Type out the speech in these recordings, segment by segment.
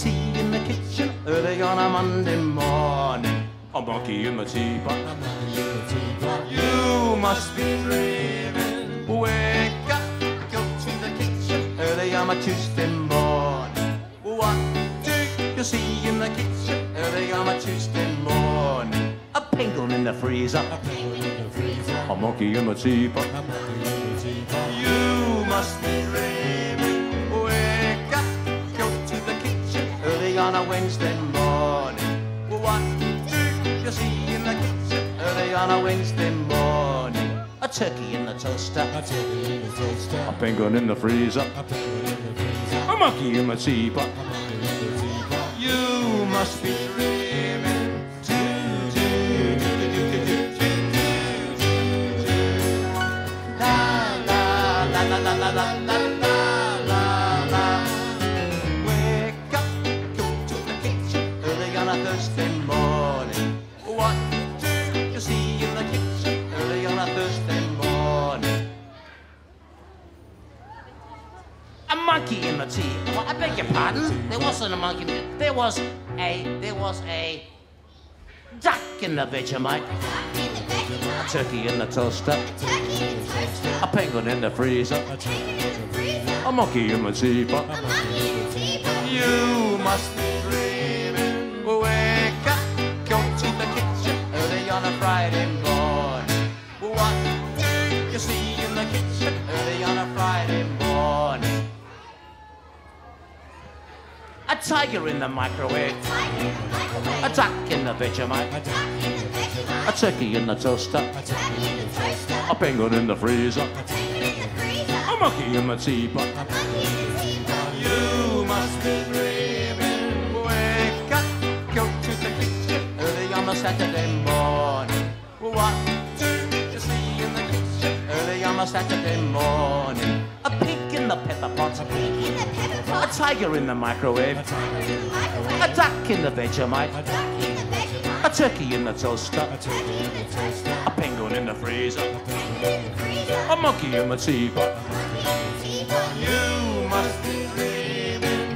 see in the kitchen early on a Monday morning? A monkey in the teapot. You must be dreaming. Wake up, go to the kitchen early on a Tuesday morning. What do you see in the kitchen early on a Tuesday morning? A penguin in the freezer. A monkey in the teapot. You must be dreaming. Wake up, go to the kitchen early on a Wednesday morning. What do you see in the kitchen early on a Wednesday morning? A turkey in the toaster. A penguin in the freezer. A monkey in the teapot. You must be dreaming. La la la la la la la. Wake up, go to the kitchen early on a Thursday morning. What do you see in the kitchen early on a Thursday morning? A monkey in the tea. Well, I beg your pardon. There wasn't a monkey. There was a duck in the Vegemite. A turkey in the toaster. A penguin in the freezer. A monkey in the teapot. You must be dreaming. Wake up, go to the kitchen early on a Friday morning. What do you see in the kitchen early on a Friday morning? A tiger in the microwave. A duck in the Vegemite. A turkey in the toaster. A penguin in the freezer. A monkey in the teapot. You must be dreaming. Wake up, go to the kitchen early on a Saturday morning. What do you see in the kitchen early on a Saturday morning? A pig in the pepper pot. A tiger in the microwave. A duck in the Vegemite. A turkey in the toaster. A penguin in the freezer. A monkey in the teapot. You must be dreaming.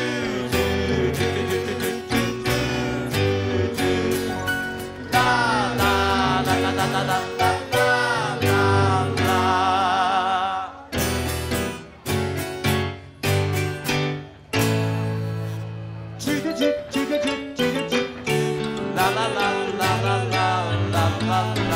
La la la la la la la la la. La la la la la la la la.